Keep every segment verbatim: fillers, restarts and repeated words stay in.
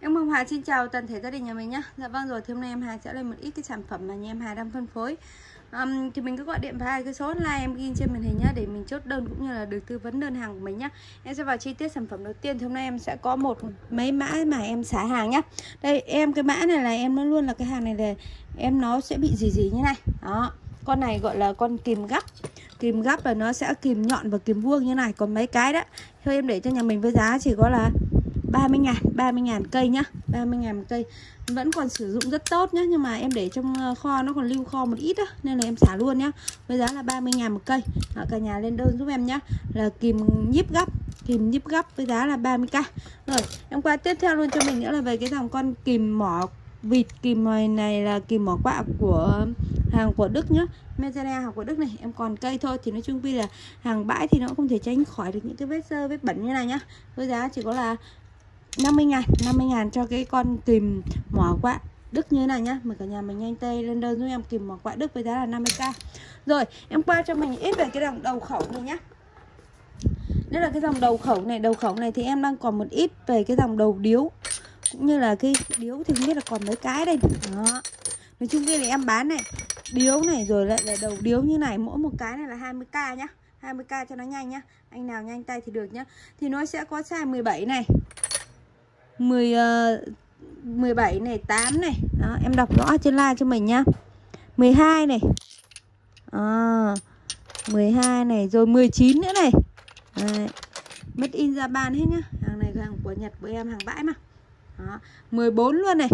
Em Hồng Hà xin chào toàn thể gia đình nhà mình nhé. Dạ vâng rồi, thì hôm nay em Hà sẽ lên một ít cái sản phẩm mà nhà em Hà đang phân phối. Um, thì mình cứ gọi điện vào hai cái số hotline em ghi trên màn hình nhá, để mình chốt đơn cũng như là được tư vấn đơn hàng của mình nhá. Em sẽ vào chi tiết sản phẩm đầu tiên. Thì hôm nay em sẽ có một mấy mã mà em xả hàng nhá. Đây em, cái mã này là em nó luôn là cái hàng này là em nó sẽ bị gì gì như này. Đó, con này gọi là con kìm gấp. Kìm gấp là nó sẽ kìm nhọn và kìm vuông như này. Còn mấy cái đó thôi em để cho nhà mình với giá chỉ có là ba mươi ngàn, ba mươi ngàn cây nhá, ba mươi ngàn một cây. Vẫn còn sử dụng rất tốt nhá, nhưng mà em để trong kho nó còn lưu kho một ít á, nên là em xả luôn nhá. Với giá là ba mươi ngàn một cây. Đó, cả nhà lên đơn giúp em nhá. Là kìm nhíp gấp, kìm nhíp gấp với giá là ba mươi k. Rồi, em qua tiếp theo luôn cho mình nữa là về cái dòng con kìm mỏ vịt. Kìm này, này là kìm mỏ quạ của hàng của Đức nhá. Mezeria hàng của Đức này, em còn cây thôi. Thì nói chung vì là hàng bãi thì nó không thể tránh khỏi được những cái vết sơ, vết bẩn như này nhá. Với giá chỉ có là năm mươi ngàn, năm mươi ngàn cho cái con kìm mỏ quạ Đức như thế này nhá. Mời cả nhà mình nhanh tay lên đơn giúp em kìm mỏ quạ Đức với giá là năm mươi k. Rồi, em qua cho mình ít về cái dòng đầu khẩu này nhá. Đây là cái dòng đầu khẩu này, đầu khẩu này thì em đang còn một ít về cái dòng đầu điếu. Cũng như là cái điếu thì không biết là còn mấy cái đây. Đó. Nói chung kia thì em bán này, điếu này rồi lại là đầu điếu như này, mỗi một cái này là hai mươi k nhá. hai mươi k cho nó nhanh nhá. Anh nào nhanh tay thì được nhá. Thì nó sẽ có size mười bảy này. mười, uh, mười bảy này, tám này. Đó, em đọc rõ trên like cho mình nhá. mười hai này. À, mười hai này, rồi mười chín nữa này. Đấy. Made in Japan hết nhá. Hàng này hàng của Nhật của em, hàng bãi mà. Đó, mười bốn luôn này.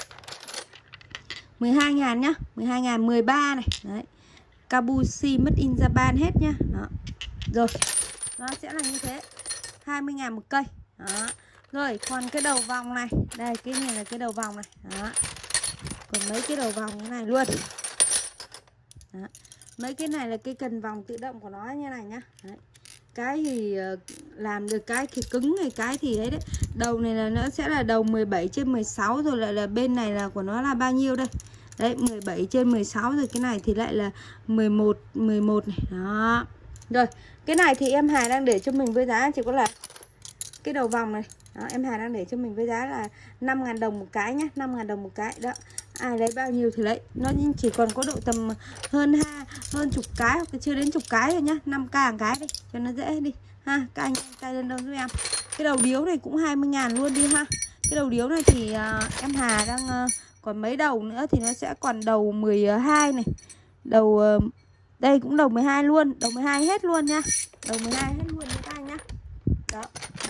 mười hai ngàn nhá, mười hai ngàn, mười ba này. Đấy. Kabushi made in Japan hết nhá. Đó. Rồi, nó sẽ là như thế. hai mươi ngàn một cây. Đó. Rồi, còn cái đầu vòng này. Đây, cái này là cái đầu vòng này. Đó. Còn mấy cái đầu vòng như này luôn. Đó. Mấy cái này là cái cần vòng tự động của nó như này nhá. Đấy. Cái thì làm được cái thì cứng này, cái thì ấy đấy. Đầu này là nó sẽ là đầu mười bảy trên mười sáu. Rồi lại là bên này là của nó là bao nhiêu đây. Đấy, mười bảy trên mười sáu. Rồi cái này thì lại là mười một, mười một này. Đó. Rồi, cái này thì em Hà đang để cho mình với giá chỉ có là cái đầu vòng này. Đó, em Hà đang để cho mình với giá là năm ngàn đồng một cái nhá, năm ngàn đồng một cái. Đó. Ai lấy bao nhiêu thì lấy. Nó chỉ còn có độ tầm hơn ha, hơn chục cái hoặc chưa đến chục cái rồi nhá, năm k một cái đi cho nó dễ đi ha. Các anh tay lên đâu giúp em. Cái đầu điếu này cũng hai mươi ngàn luôn đi ha. Cái đầu điếu này thì uh, em Hà đang uh, còn mấy đầu nữa thì nó sẽ còn đầu mười hai này. Đầu uh, đây cũng đầu mười hai luôn, đầu mười hai hết luôn nha. Đầu mười hai hết luôn nha các anh nhá. Đó.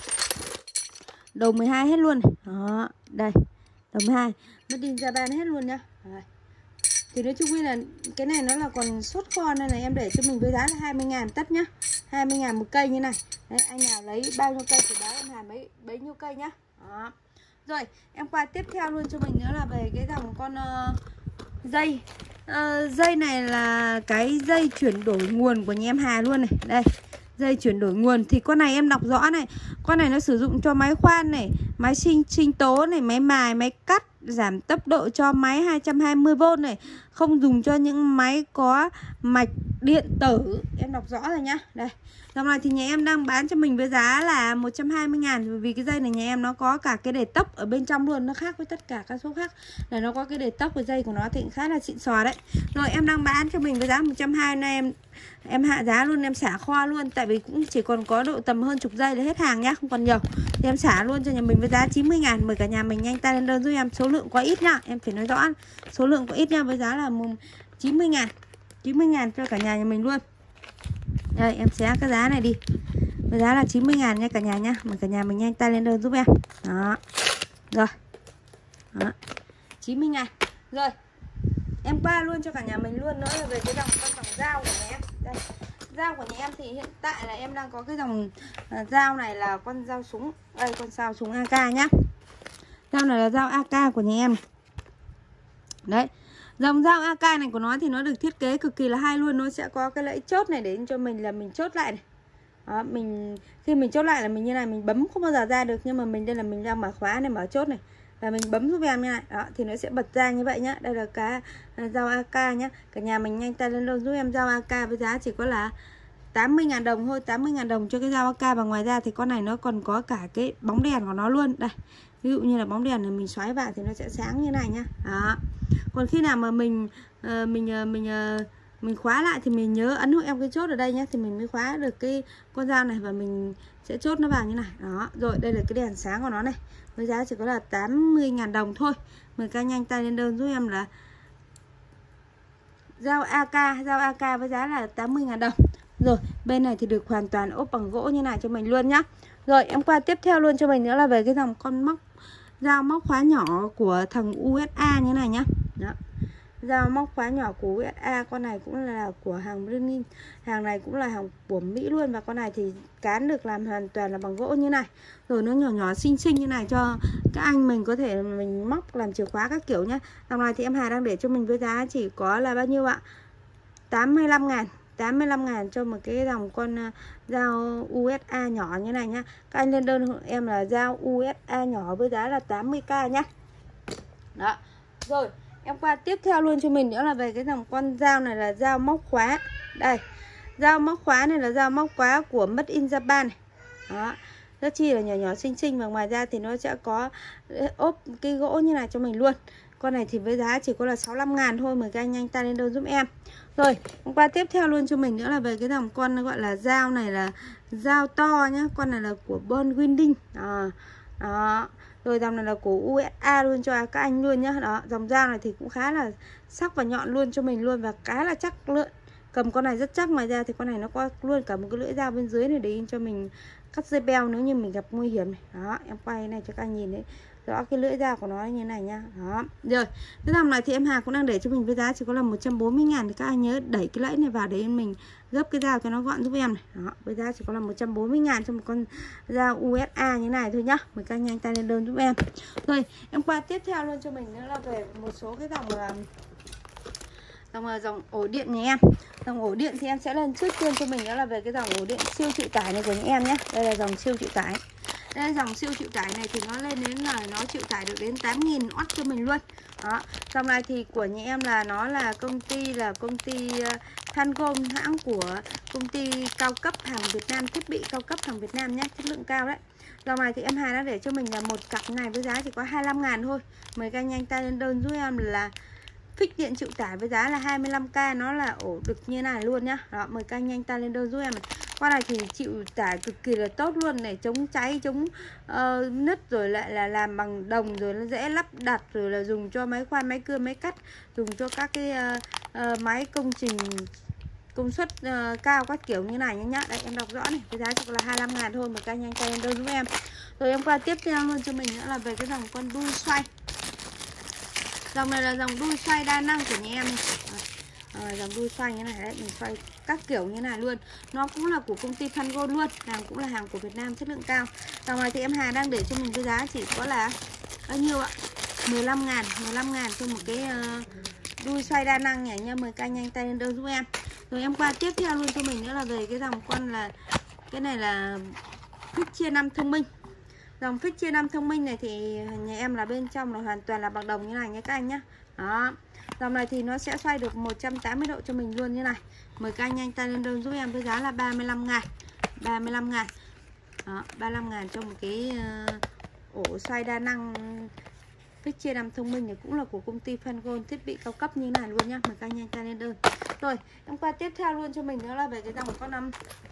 Đầu mười hai hết luôn này. Đó, đây. Đầu mười hai, made in Japan hết luôn nhá. Đấy. Thì nói chung là cái này nó là còn sốt kho nên là em để cho mình với giá là hai mươi ngàn tất nhá. hai mươi ngàn một cây như này. Đấy, anh nào lấy bao nhiêu cây thì báo em Hà mấy bấy nhiêu cây nhá. Đó. Rồi, em qua tiếp theo luôn cho mình nữa là về cái dòng con uh, dây. Uh, dây này là cái dây chuyển đổi nguồn của nhà em Hà luôn này. Đây. Dây chuyển đổi nguồn thì con này em đọc rõ này. Con này nó sử dụng cho máy khoan này, máy sinh sinh tố này, máy mài, máy cắt, giảm tốc độ cho máy hai trăm hai mươi vôn này. Không dùng cho những máy có mạch điện tử. Em đọc rõ rồi nhá. Đây. Dòng này thì nhà em đang bán cho mình với giá là một trăm hai mươi ngàn. Vì cái dây này nhà em nó có cả cái đề tốc ở bên trong luôn. Nó khác với tất cả các số khác là nó có cái đề tốc. Với dây của nó thì khá là xịn sò đấy. Rồi em đang bán cho mình với giá một trăm hai mươi. Nay em em hạ giá luôn, em xả kho luôn. Tại vì cũng chỉ còn có độ tầm hơn chục giây là hết hàng nhá, không còn nhiều. Thì em xả luôn cho nhà mình với giá chín mươi ngàn. Mời cả nhà mình nhanh tay lên đơn giúp em. Số lượng quá ít nhá, em phải nói rõ. Số lượng quá ít nha, với giá là chín mươi ngàn. chín mươi ngàn cho cả nhà nhà mình luôn. Đây em xé cái giá này đi. Với giá là chín mươi ngàn nha cả nhà nhá. Mời cả nhà mình nhanh tay lên đơn giúp em. Đó. Rồi. Đó. chín mươi ngàn. Rồi. Em qua luôn cho cả nhà mình luôn nữa là về cái dòng con dòng dao của nhà em. Đây. Dao của nhà em thì hiện tại là em đang có cái dòng uh, dao này là con dao súng. Đây con dao súng a ca nhá. Dao này là dao a ca của nhà em. Đấy. Dòng dao a ca này của nó thì nó được thiết kế cực kỳ là hay luôn. Nó sẽ có cái lẫy chốt này để cho mình là mình chốt lại này. Đó, mình khi mình chốt lại là mình như này, mình bấm không bao giờ ra được. Nhưng mà mình đây là mình đang mở khóa này, mở chốt này. Và mình bấm giúp em như này. Đó, thì nó sẽ bật ra như vậy nhá. Đây là cái dao a ca nhá. Cả nhà mình nhanh tay lên đơn giúp em dao a ca với giá chỉ có là tám mươi ngàn đồng thôi, tám mươi ngàn đồng cho cái dao a ca. Và ngoài ra thì con này nó còn có cả cái bóng đèn của nó luôn. Đây, ví dụ như là bóng đèn này mình xoáy vào thì nó sẽ sáng như này nhá. Đó. Còn khi nào mà mình uh, mình uh, mình uh, mình khóa lại thì mình nhớ ấn hộ em cái chốt ở đây nhé, thì mình mới khóa được cái con dao này và mình sẽ chốt nó vào như này. Đó, rồi đây là cái đèn sáng của nó này. Với giá chỉ có là tám mươi ngàn đồng thôi. Mời các nhanh tay lên đơn giúp em là dao a ca, dao a ca với giá là tám mươi ngàn đồng. Rồi, bên này thì được hoàn toàn ốp bằng gỗ như này cho mình luôn nhá. Rồi, em qua tiếp theo luôn cho mình nữa là về cái dòng con móc dao móc khóa nhỏ của thằng u ét a như này nhá. Đó. Dao móc khóa nhỏ của u ét a, con này cũng là của hàng Brenin. Hàng này cũng là hàng của Mỹ luôn. Và con này thì cán được làm hoàn toàn là bằng gỗ như này. Rồi nó nhỏ nhỏ xinh xinh như này cho các anh mình có thể mình móc làm chìa khóa các kiểu nhá. Dòng này thì em Hà đang để cho mình với giá chỉ có là bao nhiêu ạ? tám mươi lăm ngàn. tám mươi lăm ngàn cho một cái dòng con uh, dao u ét a nhỏ như này nhá. Các anh lên đơn hộ em là dao u ét a nhỏ với giá là tám mươi k nhá. Đó. Rồi, em qua tiếp theo luôn cho mình nữa là về cái dòng con dao này là dao móc khóa. Đây. Dao móc khóa này là dao móc khóa của Made in Japan này. Đó. Rất chi là nhỏ nhỏ xinh xinh. Và ngoài ra thì nó sẽ có ốp cái gỗ như này cho mình luôn. Con này thì với giá chỉ có là sáu mươi lăm ngàn thôi. Mời các anh nhanh tay lên đơn giúp em. Rồi, hôm qua tiếp theo luôn cho mình nữa là về cái dòng con gọi là dao này là dao to nhá. Con này là của Bon Winding. Đó. Đó. Rồi dòng này là của u ét a luôn cho các anh luôn nhá. Đó, dòng dao này thì cũng khá là sắc và nhọn luôn cho mình luôn. Và khá là chắc lưỡi. Cầm con này rất chắc. Ngoài ra thì con này nó có luôn cả một cái lưỡi dao bên dưới này để cho mình cắt dây beo nếu như mình gặp nguy hiểm này. Đó, em quay này cho các anh nhìn đấy rõ cái lưỡi dao của nó như này nha. Đó. Rồi, cái dòng này thì em Hà cũng đang để cho mình với giá chỉ có là một trăm bốn mươi ngàn. Thì các anh nhớ đẩy cái lẫy này vào để mình gấp cái dao cho nó gọn giúp em này. Đó, với giá chỉ có là một trăm bốn mươi ngàn cho một con dao u ét a như này thôi nhá. Mời các anh nhanh tay lên đơn giúp em. Rồi, em qua tiếp theo luôn cho mình nữa là về một số cái dòng là dòng là dòng ổ điện nhà em. Dòng ổ điện thì em sẽ lên trước tiên cho mình đó là về cái dòng ổ điện siêu chịu tải này của nhà em nhé. Đây là dòng siêu chịu tải. Đây dòng siêu chịu tải này thì nó lên đến là nó chịu tải được đến tám nghìn oát cho mình luôn. Đó. Dòng này thì của nhà em là nó là công ty là công ty uh, Thancom, hãng của công ty cao cấp hàng Việt Nam, thiết bị cao cấp hàng Việt Nam nhé, chất lượng cao đấy. Dòng này thì em Hà đã để cho mình là một cặp này với giá chỉ có hai mươi lăm ngàn thôi. Mời các anh nhanh tay lên đơn giúp em là phích điện chịu tải với giá là hai mươi lăm k, nó là ổ đực như này luôn nhá. Đó, mời các anh nhanh tay lên đơn giúp em này. Con này thì chịu tải cực kỳ là tốt luôn này, chống cháy, chống uh, nứt, rồi lại là làm bằng đồng, rồi nó dễ lắp đặt, rồi là dùng cho máy khoan, máy cưa, máy cắt, dùng cho các cái uh, uh, máy công trình công suất uh, cao các kiểu như này nhá. Đây em đọc rõ này, cái giá chỉ là hai mươi lăm ngàn thôi, mời các anh nhanh tay lên đơn giúp em. Rồi em qua tiếp theo luôn cho mình nữa là về cái dòng con đuôi xoay. Dòng này là dòng đuôi xoay đa năng của nhà em này. À, dòng đuôi xoay như này đấy, mình xoay các kiểu như này luôn. Nó cũng là của công ty Thancom luôn, hàng cũng là hàng của Việt Nam chất lượng cao. Dòng này thì em Hà đang để cho mình với giá chỉ có là bao nhiêu ạ? mười lăm ngàn, mười lăm ngàn cho một cái uh, đuôi xoay đa năng nhỉ nha. Mời các anh nhanh tay lên đơn giúp em. Rồi em qua tiếp theo luôn cho mình nữa là về cái dòng con là cái này là phích chia năm thông minh. Dòng phích chia năm thông minh này thì nhà em là bên trong là hoàn toàn là bằng đồng như này nhé các anh nhé. Đó. Dòng này thì nó sẽ xoay được một trăm tám mươi độ cho mình luôn như này. Mời các anh nhanh tay lên đơn giúp em với giá là ba mươi lăm ngàn. ba mươi lăm ngàn. Đó, ba mươi lăm ngàn cho một cái uh, ổ xoay đa năng phích chia năm thông minh này cũng là của công ty Thancom, thiết bị cao cấp như này luôn nhá. Mời các anh nhanh tay lên đơn. Rồi, em qua tiếp theo luôn cho mình nữa là về cái dòng con năm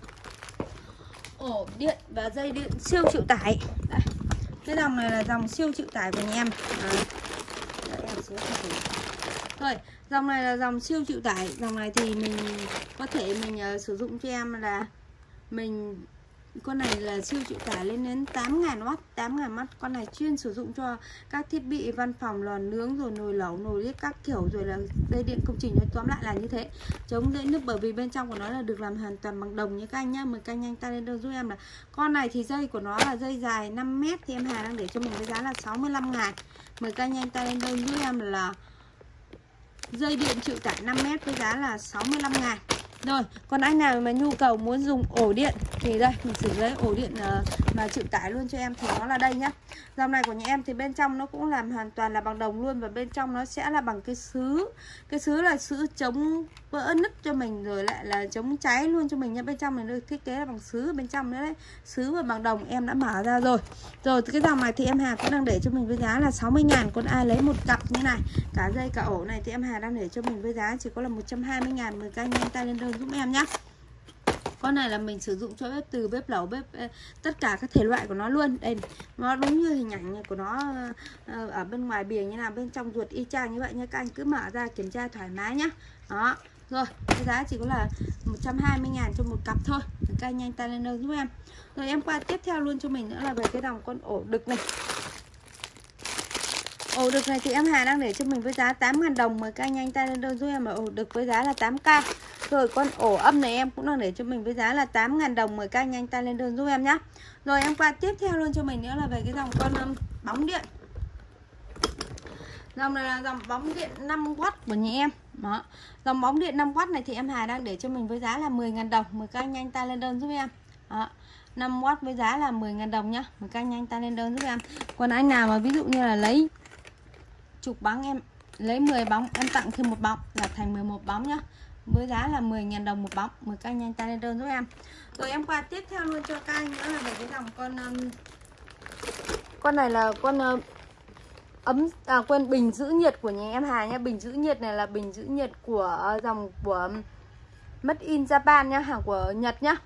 ổ điện và dây điện siêu chịu tải. Đây. Cái dòng này là dòng siêu chịu tải của nhà em. À. Đấy, em sẽ rồi, dòng này là dòng siêu chịu tải. Dòng này thì mình có thể mình uh, sử dụng cho em là mình con này là siêu chịu tải lên đến tám nghìn oát, tám nghìn oát. Con này chuyên sử dụng cho các thiết bị văn phòng, lò nướng, rồi nồi lẩu, nồi lết các kiểu, rồi là dây điện công trình. Nói tóm lại là như thế, chống dễ nứt bởi vì bên trong của nó là được làm hoàn toàn bằng đồng như các anh nhá. Mời các anh nhanh tay lên đơn giúp em là con này thì dây của nó là dây dài năm mét thì em Hà đang để cho mình với giá là sáu mươi lăm ngàn. Mời các anh nhanh tay lên đơn giúp em là dây điện chịu tải năm mét với giá là sáu mươi lăm ngàn. Rồi, còn anh nào mà nhu cầu muốn dùng ổ điện thì đây, mình sử lấy ổ điện uh, mà chịu tải luôn cho em thì nó là đây nhá. Dòng này của nhà em thì bên trong nó cũng làm hoàn toàn là bằng đồng luôn, và bên trong nó sẽ là bằng cái sứ. Cái sứ là sứ chống vỡ nứt cho mình, rồi lại là chống cháy luôn cho mình nha. Bên trong này được thiết kế là bằng sứ bên trong nữa đấy. Sứ và bằng đồng em đã mở ra rồi. Rồi cái dòng này thì em Hà cũng đang để cho mình với giá là sáu mươi ngàn. Còn ai lấy một cặp như này, cả dây cả ổ này thì em Hà đang để cho mình với giá chỉ có là một trăm hai mươi ngàn. Mời các anh nhanh tay lên đơn giúp em nhé. Con này là mình sử dụng cho bếp từ, bếp lẩu, bếp tất cả các thể loại của nó luôn. Đây, nó đúng như hình ảnh của nó ở bên ngoài bìa như nào, bên trong ruột y chang như vậy nha. Các anh cứ mở ra kiểm tra thoải mái nhá. Đó. Rồi, cái giá chỉ có là một trăm hai mươi ngàn cho một cặp thôi. Các anh nhanh tay lên đơn giúp em. Rồi em qua tiếp theo luôn cho mình nữa là về cái dòng con ổ đực này. Ổ đực này thì em Hà đang để cho mình với giá tám ngàn đồng. Mời các anh nhanh tay lên đơn giúp em là ổ đực với giá là tám k. Rồi con ổ âm này em cũng đang để cho mình với giá là tám ngàn đồng. Mời các anh nhanh tay lên đơn giúp em nhé. Rồi em qua tiếp theo luôn cho mình nữa là về cái dòng con um, bóng điện. Dòng này là dòng bóng điện năm oát của nhà em. Đó. Dòng bóng điện năm oát này thì em Hà đang để cho mình với giá là mười ngàn đồng. Mời các anh nhanh tay lên đơn giúp em. Đó. năm oát với giá là mười ngàn đồng nhá. Mời các anh nhanh tay lên đơn giúp em. Còn anh nào mà ví dụ như là lấy chục bóng, em lấy mười bóng em tặng thêm một bóng là thành mười một bóng nhá. Với giá là mười ngàn đồng một bóng. Mời các anh nhanh tay lên đơn giúp em. Rồi em qua tiếp theo luôn cho các anh nữa là về cái dòng con um, con này là con uh, ấm à quên bình giữ nhiệt của nhà em Hà nhá. Bình giữ nhiệt này là bình giữ nhiệt của uh, dòng của Made in Japan nhá, hàng của Nhật nhá.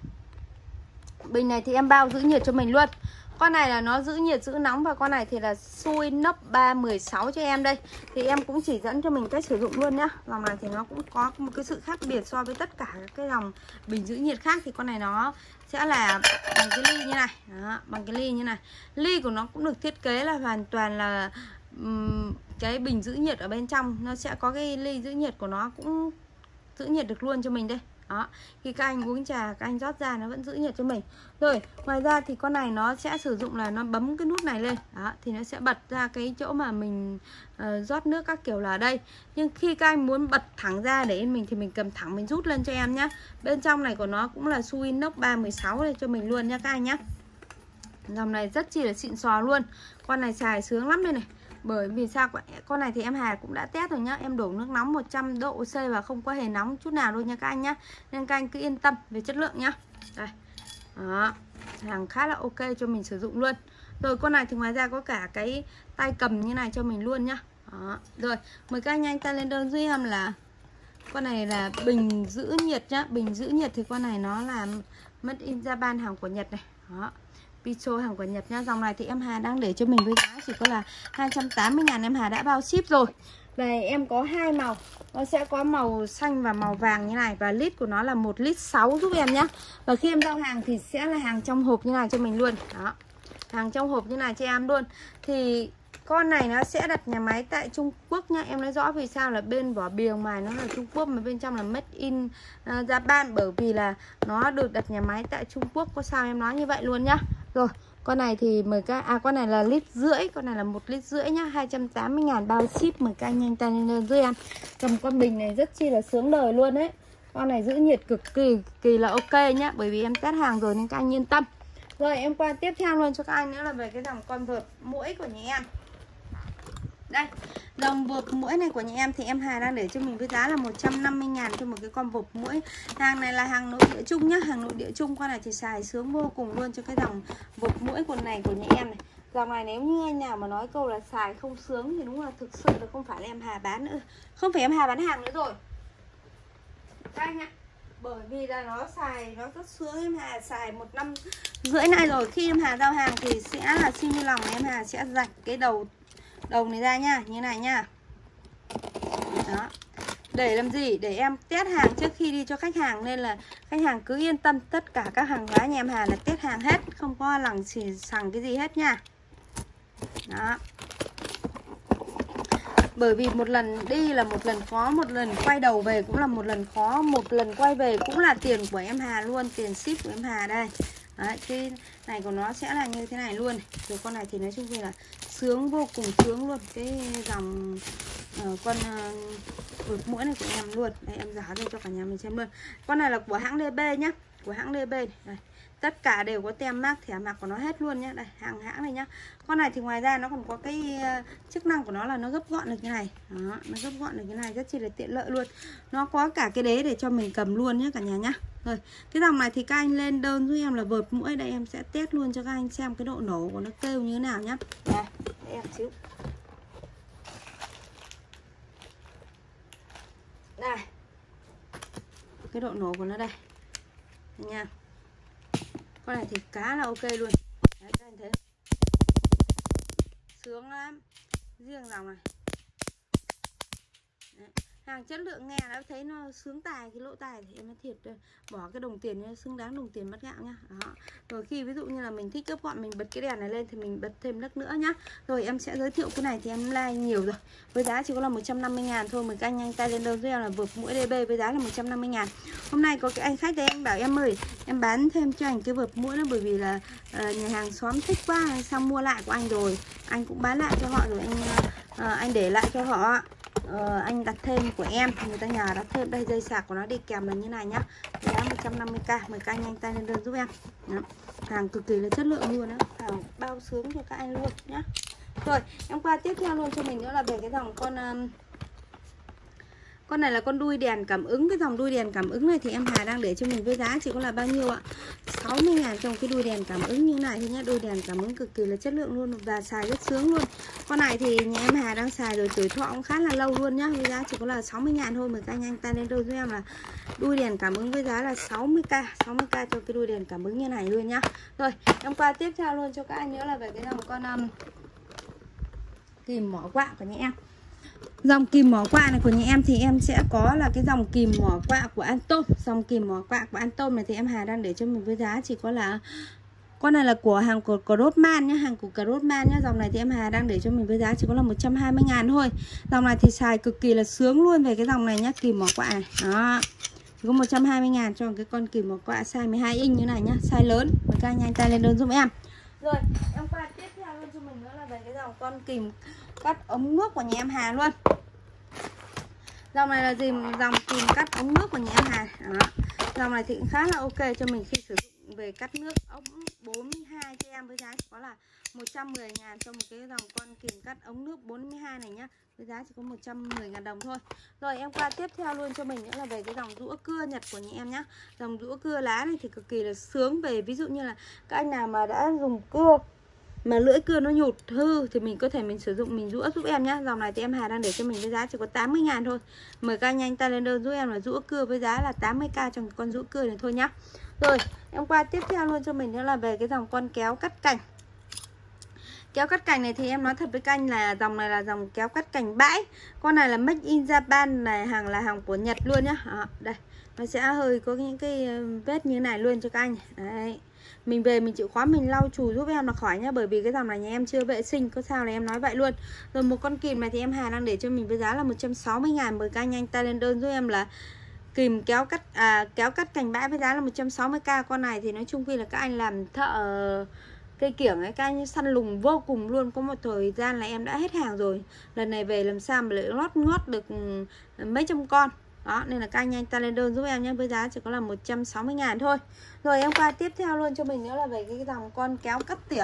Bình này thì em bao giữ nhiệt cho mình luôn. Con này là nó giữ nhiệt giữ nóng, và con này thì là Suinox ba một sáu cho em đây. Thì em cũng chỉ dẫn cho mình cách sử dụng luôn nhá. Dòng này thì nó cũng có một cái sự khác biệt so với tất cả các cái dòng bình giữ nhiệt khác. Thì con này nó sẽ là bằng cái ly như này. Đó, bằng cái ly như này. Ly của nó cũng được thiết kế là hoàn toàn là um, cái bình giữ nhiệt ở bên trong. Nó sẽ có cái ly giữ nhiệt của nó cũng giữ nhiệt được luôn cho mình đây. Đó, khi các anh uống trà, các anh rót ra nó vẫn giữ nhiệt cho mình. Rồi, ngoài ra thì con này nó sẽ sử dụng là nó bấm cái nút này lên. Đó, thì nó sẽ bật ra cái chỗ mà mình uh, rót nước các kiểu là đây. Nhưng khi các anh muốn bật thẳng ra để mình thì mình cầm thẳng mình rút lên cho em nhá. Bên trong này của nó cũng là Suinox ba một sáu đây cho mình luôn nha các anh nhá. Dòng này rất chi là xịn sò luôn. Con này xài sướng lắm đây này. Bởi vì sao con này thì em Hà cũng đã test rồi nhá. Em đổ nước nóng một trăm độ C và không có hề nóng chút nào đâu nha các anh nhá. Nên các anh cứ yên tâm về chất lượng nhá. Đây. Đó. Hàng khá là ok cho mình sử dụng luôn. Rồi con này thì ngoài ra có cả cái tay cầm như này cho mình luôn nhá. Đó. Rồi mời các anh nhanh tay lên đơn giúp em là con này là bình giữ nhiệt nhá. Bình giữ nhiệt thì con này nó là Made in Japan, hàng của Nhật này. Đó. Piso hàng của Nhật nha. Dòng này thì em Hà đang để cho mình với giá chỉ có là hai trăm tám mươi ngàn. Em Hà đã bao ship rồi. Và em có hai màu. Nó sẽ có màu xanh và màu vàng như này. Và lít của nó là một lít sáu giúp em nhé. Và khi em giao hàng thì sẽ là hàng trong hộp như này cho mình luôn. Đó. Hàng trong hộp như này cho em luôn. Thì con này nó sẽ đặt nhà máy tại Trung Quốc nhá. Em nói rõ vì sao là bên vỏ bìa ngoài nó là Trung Quốc mà bên trong là Made in uh, Japan. Bởi vì là nó được đặt nhà máy tại Trung Quốc. Có sao em nói như vậy luôn nhá. Rồi, con này thì mời các à con này là lít rưỡi, con này là một lít rưỡi nhá, hai trăm tám mươi ngàn bao ship. Mời các anh nhanh tay lên đơn giúp em. Cầm con bình này rất chi là sướng đời luôn đấy. Con này giữ nhiệt cực kỳ kỳ là ok nhá, bởi vì em test hàng rồi nên các anh yên tâm. Rồi em qua tiếp theo luôn cho các anh nữa là về cái dòng con vợt muỗi của nhà em. Đây, dòng vợt muỗi này của nhà em thì em Hà đang để cho mình với giá là một trăm năm mươi ngàn cho một cái con vợt muỗi. Hàng này là hàng nội địa chung nhá, hàng nội địa chung. Con này thì xài sướng vô cùng luôn cho cái dòng vợt muỗi con này của nhà em này. Dòng này nếu như anh nào mà nói câu là xài không sướng thì đúng là thực sự là không phải là em Hà bán nữa. Không phải em Hà bán hàng nữa rồi các anh ạ. Bởi vì là nó xài nó rất sướng. Em Hà xài một năm rưỡi nay rồi. Khi em Hà giao hàng thì sẽ là xin như lòng em Hà sẽ rạch cái đầu đầu này ra nha, như này nha. Đó. Để làm gì? Để em test hàng trước khi đi cho khách hàng. Nên là khách hàng cứ yên tâm. Tất cả các hàng hóa nhà em Hà là test hàng hết. Không có lằng xì xằng cái gì hết nha. Đó. Bởi vì một lần đi là một lần khó, một lần quay đầu về cũng là một lần khó, một lần quay về cũng là tiền của em Hà luôn. Tiền ship của em Hà đây. Đấy, cái này của nó sẽ là như thế này luôn. Rồi con này thì nói chung là sướng, vô cùng sướng luôn. Cái dòng uh, con uh, vượt mũi này của em luôn. Đây em giá lên cho cả nhà mình xem luôn. Con này là của hãng đê bê nhá, của hãng đê bê này. Tất cả đều có tem mác thẻ mạc của nó hết luôn nhá. Đây, hàng hãng này nhá. Con này thì ngoài ra nó còn có cái uh, chức năng của nó là nó gấp gọn được như này. Đó, nó gấp gọn được như này rất chi là tiện lợi luôn. Nó có cả cái đế để cho mình cầm luôn nhá cả nhà nhá. Rồi, cái dòng này thì các anh lên đơn giúp em là vợt mũi. Đây em sẽ test luôn cho các anh xem cái độ nổ của nó kêu như thế nào nhá. Đây, để em xíu. Đây. Cái độ nổ của nó đây. Đây nha. Con này thì cá là ok luôn. Đấy, các anh thấy sướng lắm. Riêng dòng này. Đấy. Hàng chất lượng nghe đã thấy nó sướng tài, cái lỗ tài thì em nói thiệt đây. Bỏ cái đồng tiền nó xứng đáng đồng tiền mất gạo nhá. Đó. Rồi khi ví dụ như là mình thích gấp gọn, mình bật cái đèn này lên thì mình bật thêm nấc nữa nhá. Rồi em sẽ giới thiệu cái này thì em like nhiều rồi. Với giá chỉ có là một trăm năm mươi ngàn thôi. Mời các anh nhanh tay lên đơn giúp em là vợt mũi đê bê với giá là một trăm năm mươi ngàn. Hôm nay có cái anh khách đấy anh bảo em ơi, em bán thêm cho anh cái vợt mũi đó bởi vì là uh, nhà hàng xóm thích quá, xong mua lại của anh rồi. Anh cũng bán lại cho họ rồi, anh uh, anh để lại cho họ. Ờ, anh đặt thêm của em, người ta nhờ đặt thêm. Đây dây sạc của nó đi kèm là như này nhá, giá một trăm năm mươi k. Mời các anh nhanh tay lên đơn giúp em. Đó. Hàng cực kỳ là chất lượng luôn á, hàng bao sướng cho các anh luôn nhá. Rồi em qua tiếp theo luôn cho mình nữa là về cái dòng con um, con này là con đuôi đèn cảm ứng. Cái dòng đuôi đèn cảm ứng này thì em Hà đang để cho mình với giá chỉ có là bao nhiêu ạ? sáu mươi ngàn trong cái đuôi đèn cảm ứng như này thôi nhá. Đuôi đèn cảm ứng cực kỳ là chất lượng luôn và xài rất sướng luôn. Con này thì nhà em Hà đang xài rồi, tuổi thọ cũng khá là lâu luôn nhá. Với giá chỉ có là sáu mươi ngàn thôi. Mời các anh nhanh tay lên đôi giúp em là đuôi đèn cảm ứng với giá là sáu mươi k. sáu mươi k cho cái đuôi đèn cảm ứng như này luôn nhá. Rồi em qua tiếp theo luôn cho các anh nữa là về cái dòng con um, kìm mỏ quạ của nhà em. Dòng kìm mỏ quạ này của nhà em thì em sẽ có là cái dòng kìm mỏ quạ của Antom. Dòng kìm mỏ quạ của Antom này thì em Hà đang để cho mình với giá chỉ có là, con này là của hàng của Crossman nhá, hàng của Crossman nhá. Dòng này thì em Hà đang để cho mình với giá chỉ có là một trăm hai mươi ngàn thôi. Dòng này thì xài cực kỳ là sướng luôn về cái dòng này nhá, kìm mỏ quạ này. Đó. Chỉ có một trăm hai mươi ngàn cho cái con kìm mỏ quạ size mười hai inch như này nhá, size lớn. Mời các anh nhanh tay lên đơn giúp em. Rồi, em qua tiếp theo luôn cho mình nữa là về cái dòng con kìm cắt ống nước của nhà em Hà luôn. Dòng này là gì? Dòng kìm cắt ống nước của nhà em Hà. Đó. Dòng này thì cũng khá là ok cho mình khi sử dụng về cắt nước ống bốn mươi hai cho em với giá chỉ có là một trăm mười ngàn cho một cái dòng con kìm cắt ống nước bốn mươi hai này nhá. Với giá chỉ có một trăm mười ngàn đồng thôi. Rồi em qua tiếp theo luôn cho mình nữa là về cái dòng rũa cưa Nhật của nhà em nhá. Dòng rũa cưa lá này thì cực kỳ là sướng về ví dụ như là các anh nào mà đã dùng cưa mà lưỡi cưa nó nhụt hư thì mình có thể mình sử dụng mình rũa giúp em nhá. Dòng này thì em Hà đang để cho mình với giá chỉ có tám mươi ngàn thôi. Mời các anh nhanh tay lên đơn giúp em là rũa cưa với giá là tám mươi k trong con rũa cưa này thôi nhá. Rồi em qua tiếp theo luôn cho mình nữa là về cái dòng con kéo cắt cành. Kéo cắt cành này thì em nói thật với các anh là dòng này là dòng kéo cắt cành bãi. Con này là Made in Japan này, hàng là hàng của Nhật luôn nhá. À, đây nó sẽ hơi có những cái vết như này luôn cho các anh. Đấy, mình về mình chịu khó mình lau chùi giúp em là khỏi nhá, bởi vì cái dòng này nhà em chưa vệ sinh, có sao là em nói vậy luôn. Rồi một con kìm này thì em Hà đang để cho mình với giá là một trăm sáu mươi ngàn. Mời các anh nhanh tay lên đơn giúp em là kìm kéo cắt à, kéo cắt cành bãi với giá là một trăm sáu mươi k. Con này thì nói chung vì là các anh làm thợ cây kiểng ấy, các anh săn lùng vô cùng luôn. Có một thời gian là em đã hết hàng rồi, lần này về làm sao mà lại lót ngót được mấy trăm con. Đó, nên là các anh nhanh tay lên đơn giúp em nhé, với giá chỉ có là một trăm sáu mươi ngàn thôi. Rồi em qua tiếp theo luôn cho mình nữa là về cái dòng con kéo cắt tỉa.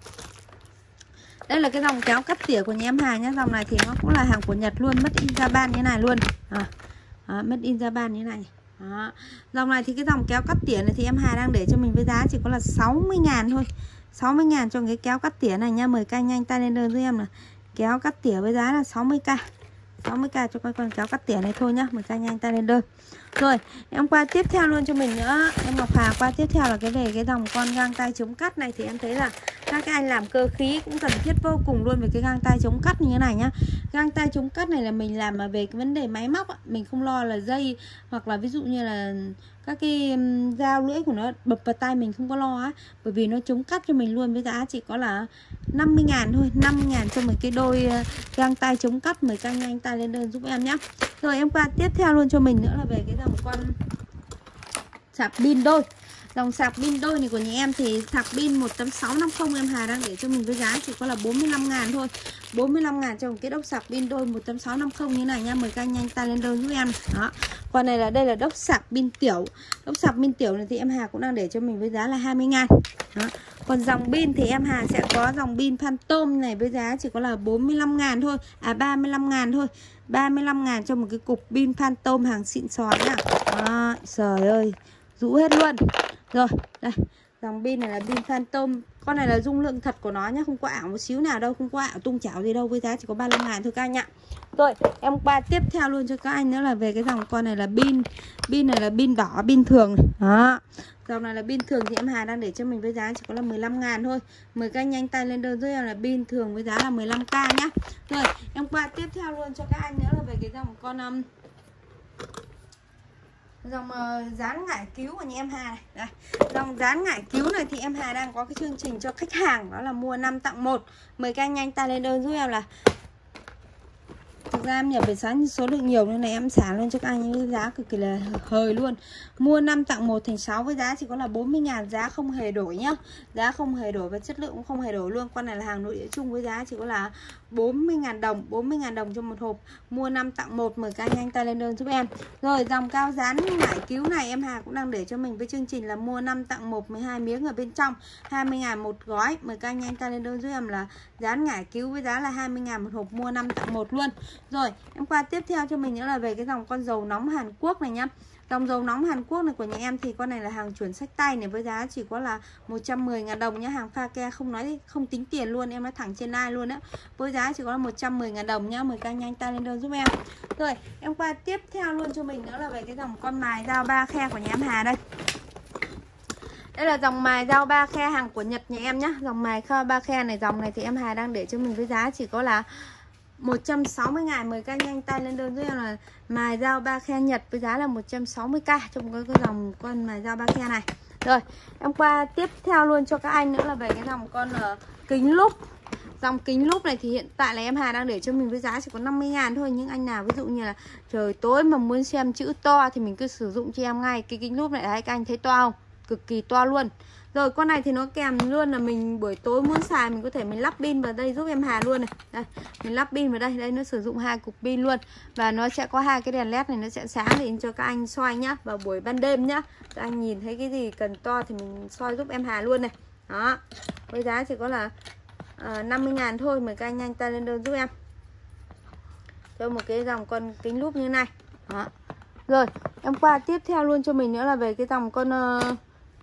Đây là cái dòng kéo cắt tỉa của nhà em Hà nhé. Dòng này thì nó cũng là hàng của Nhật luôn, Made in Japan như này luôn. À, đó, Made in Japan như này. Đó. Dòng này thì cái dòng kéo cắt tỉa này thì em Hà đang để cho mình với giá chỉ có là sáu mươi ngàn thôi. sáu mươi ngàn cho cái kéo cắt tỉa này nha. Mời các anh nhanh tay lên đơn giúp em là kéo cắt tỉa với giá là sáu mươi k. sáu mươi k cho con con kéo cắt tỉa này thôi nhá. Mời các anh nhanh tay lên đơn. Rồi em qua tiếp theo luôn cho mình nữa, em Ngọc Hà qua tiếp theo là cái về cái dòng con găng tay chống cắt này thì em thấy là các cái anh làm cơ khí cũng cần thiết vô cùng luôn về cái găng tay chống cắt như thế này nhá. Găng tay chống cắt này là mình làm mà về cái vấn đề máy móc, mình không lo là dây hoặc là ví dụ như là các cái dao lưỡi của nó bập vào tay mình không có lo á, bởi vì nó chống cắt cho mình luôn với giá chỉ có là năm mươi ngàn thôi. Năm mươi ngàn cho một cái đôi găng tay chống cắt. Mời các anh nhanh tay lên đơn giúp em nhé. Rồi em qua tiếp theo luôn cho mình nữa là về cái dòng con sạc pin đôi. Dòng sạc pin đôi này của nhà em thì sạc pin một chấm sáu năm không em Hà đang để cho mình với giá chỉ có là bốn mươi lăm ngàn thôi. bốn mươi lăm ngàn cho một cái đốc sạc pin đôi một chấm sáu năm không như này nha. Mời các anh nhanh tay lên đơn giúp em. Đó. Còn này là đây là đốc sạc pin tiểu. Đốc sạc pin tiểu này thì em Hà cũng đang để cho mình với giá là hai mươi ngàn. Đó. Còn dòng pin thì em Hà sẽ có dòng pin Phantom này với giá chỉ có là bốn mươi lăm ngàn thôi. À ba mươi lăm ngàn thôi. ba mươi lăm ngàn cho một cái cục pin Phantom hàng xịn sò nhá. Đó. Trời ơi, rũ hết luôn. Rồi, đây, dòng pin này là pin Phantom. Con này là dung lượng thật của nó nhá, không có ảo một xíu nào đâu, không có ảo tung chảo gì đâu, với giá chỉ có ba mươi lăm ngàn thôi các anh ạ. Rồi, em qua tiếp theo luôn cho các anh nữa là về cái dòng con này là pin. Pin này là pin đỏ, pin thường này. Đó. Dòng này là pin thường thì em Hà đang để cho mình với giá chỉ có là mười lăm ngàn thôi. Mời các anh nhanh tay lên đơn giúp em là pin thường với giá là mười lăm k nhá. Rồi, em qua tiếp theo luôn cho các anh nữa là về cái dòng con um, dòng uh, dán ngải cứu của nhà em Hà này. Đây. Dòng dán ngải cứu này thì em Hà đang có cái chương trình cho khách hàng, đó là mua năm tặng một. Mời các anh nhanh tay lên đơn giúp em là thực ra em nhập về sáng số lượng nhiều nên này em xả lên cho các anh với giá cực kỳ là hời luôn. Mua năm tặng một thành sáu với giá chỉ có là bốn mươi ngàn, giá không hề đổi nhá. Giá không hề đổi và chất lượng cũng không hề đổi luôn. Con này là hàng nội địa chung với giá chỉ có là bốn mươi ngàn đồng, bốn mươi ngàn đồng cho một hộp. Mua năm tặng một, mời các anh nhanh tay lên đơn giúp em. Rồi dòng cao dán ngải cứu này em Hà cũng đang để cho mình với chương trình là mua năm tặng một, mười hai miếng ở bên trong, hai mươi ngàn một gói. Mời các anh nhanh tay lên đơn giúp em là dán ngải cứu với giá là hai mươi ngàn một hộp, mua năm tặng một luôn. Rồi, em qua tiếp theo cho mình nữa là về cái dòng con dầu nóng Hàn Quốc này nhá. Dòng dầu nóng Hàn Quốc này của nhà em thì con này là hàng chuẩn xách tay này với giá chỉ có là một trăm mười ngàn đồng nhá. Hàng pha ke không nói không tính tiền luôn, em nói thẳng trên live luôn á. Với giá chỉ có là một trăm mười ngàn đồng nhá. Mời các anh nhanh tay lên đơn giúp em. Rồi, em qua tiếp theo luôn cho mình nữa là về cái dòng con mài dao ba khe của nhà em Hà đây. Đây là dòng mài dao ba khe hàng của Nhật nhà em nhá. Dòng mài khe ba khe này, dòng này thì em Hà đang để cho mình với giá chỉ có là một trăm sáu mươi ngàn. Mời các anh nhanh tay lên đơn giúp em là mài dao ba khe Nhật với giá là một trăm sáu mươi k trong cái, cái dòng con mài dao ba khe này. Rồi, em qua tiếp theo luôn cho các anh nữa là về cái dòng con uh, kính lúp. Dòng kính lúp này thì hiện tại là em Hà đang để cho mình với giá chỉ có năm mươi ngàn thôi. Nhưng anh nào ví dụ như là trời tối mà muốn xem chữ to thì mình cứ sử dụng cho em ngay cái kính lúp này. Đấy, các anh thấy to không? Cực kỳ to luôn. Rồi con này thì nó kèm luôn là mình buổi tối muốn xài mình có thể mình lắp pin vào đây giúp em Hà luôn này. Đây, mình lắp pin vào đây, đây nó sử dụng hai cục pin luôn. Và nó sẽ có hai cái đèn led này, nó sẽ sáng để cho các anh soi nhá, vào buổi ban đêm nhá. Các anh nhìn thấy cái gì cần to thì mình soi giúp em Hà luôn này. Đó. Với giá chỉ có là uh, năm mươi ngàn thôi, mời các anh nhanh tay lên đơn giúp em. Cho một cái dòng con kính lúp như này. Đó. Rồi, em qua tiếp theo luôn cho mình nữa là về cái dòng con uh,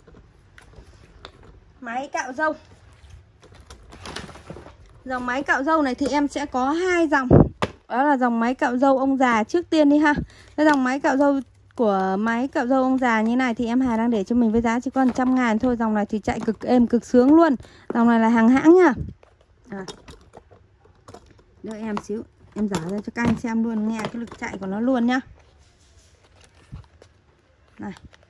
máy cạo râu. Dòng máy cạo râu này thì em sẽ có hai dòng. Đó là dòng máy cạo râu ông già trước tiên đi ha. Cái dòng máy cạo râu của máy cạo râu ông già như này thì em Hà đang để cho mình với giá chỉ còn một trăm ngàn thôi. Dòng này thì chạy cực êm, cực sướng luôn. Dòng này là hàng hãng nha. À. Đợi em xíu, em giả ra cho các anh xem luôn, nghe cái lực chạy của nó luôn nhá. Này,